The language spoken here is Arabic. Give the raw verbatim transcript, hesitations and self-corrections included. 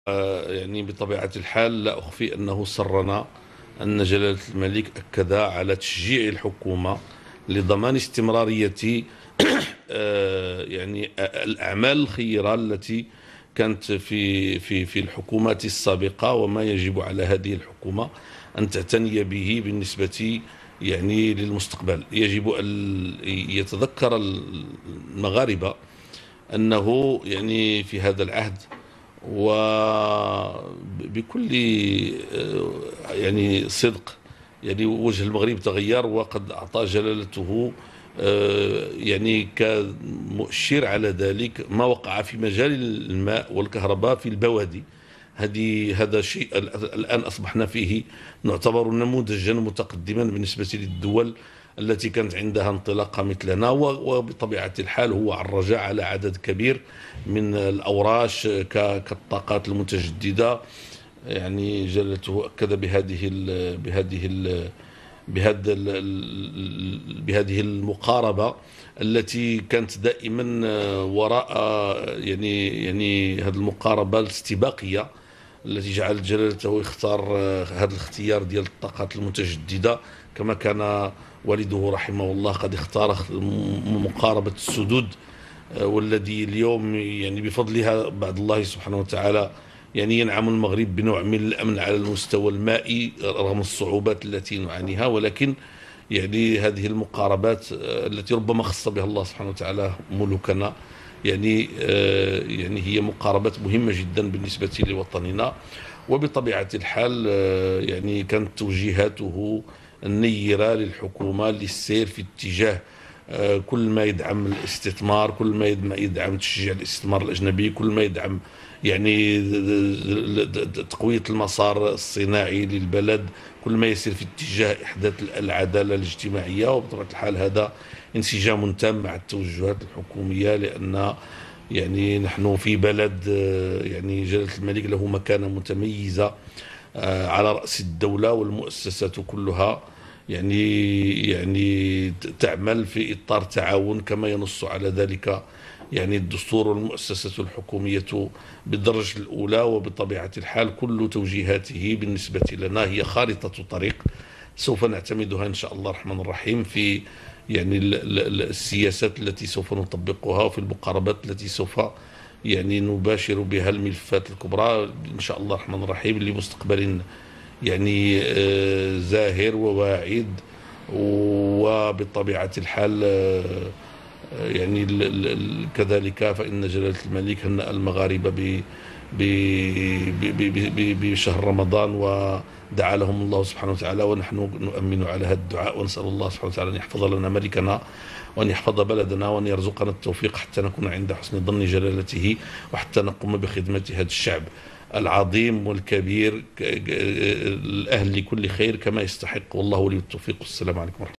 آه، يعني بطبيعة الحال لا أخفي أنه سرنا أن جلالة الملك أكد على تشجيع الحكومة لضمان استمرارية آه، يعني الأعمال الخيرة التي كانت في في في الحكومات السابقة، وما يجب على هذه الحكومة أن تعتني به بالنسبة يعني للمستقبل. يجب أن يتذكر المغاربة أنه يعني في هذا العهد وبكل يعني صدق، يعني وجه المغرب تغير، وقد أعطى جلالته آه، يعني كمؤشر على ذلك ما وقع في مجال الماء والكهرباء في البوادي. هذه هذا شيء الآن أصبحنا فيه نعتبر نموذجا متقدما بالنسبة للدول التي كانت عندها انطلاقة مثلنا. وبطبيعة الحال هو عرج على عدد كبير من الأوراش كالطاقات المتجددة. يعني جلالته أكد بهذه ال بهذه ال بهذا ال بهذه المقاربة التي كانت دائما وراء يعني يعني هذه المقاربة الاستباقية التي جعلت جلالته يختار هذا الاختيار ديال الطاقات المتجددة، كما كان والده رحمه الله قد اختار مقاربة السدود، والذي اليوم يعني بفضلها بعد الله سبحانه وتعالى يعني ينعم المغرب بنوع من الأمن على المستوى المائي رغم الصعوبات التي نعانيها. ولكن يعني هذه المقاربات التي ربما خص بها الله سبحانه وتعالى ملوكنا، يعني آه، يعني هي مقاربات مهمة جدا بالنسبة لوطننا. وبطبيعة الحال آه، يعني كانت توجيهاته النيرة للحكومة للسير في اتجاه آه، كل ما يدعم الاستثمار، كل ما يدعم تشجيع الاستثمار الأجنبي، كل ما يدعم يعني تقوية المسار الصناعي للبلد، كل ما يسير في اتجاه إحداث العدالة الاجتماعية. وبطبيعة الحال هذا انسجام تام مع التوجهات الحكومية، لأن يعني نحن في بلد آه، يعني جلالة الملك له مكانة متميزة آه، على رأس الدولة، والمؤسسات كلها يعني يعني تعمل في إطار تعاون كما ينص على ذلك يعني الدستور والمؤسسة الحكومية بالدرجة الأولى. وبطبيعة الحال كل توجيهاته بالنسبة لنا هي خارطة طريق سوف نعتمدها إن شاء الله الرحمن الرحيم في يعني السياسات التي سوف نطبقها، وفي المقاربات التي سوف يعني نباشر بها الملفات الكبرى إن شاء الله الرحمن الرحيم لمستقبل يعني آه، زاهر وواعد. وبطبيعة الحال آه، يعني كذلك فإن جلالة الملك هنأ المغاربة ب بشهر رمضان ودعا لهم الله سبحانه وتعالى، ونحن نؤمن على هذا الدعاء، ونسأل الله سبحانه وتعالى أن يحفظ لنا ملكنا وأن يحفظ بلدنا وأن يرزقنا التوفيق حتى نكون عند حسن ظن جلالته، وحتى نقوم بخدمة هذا الشعب العظيم والكبير الأهل لكل خير كما يستحق. والله ولي التوفيق. والسلام عليكم ورحمة الله.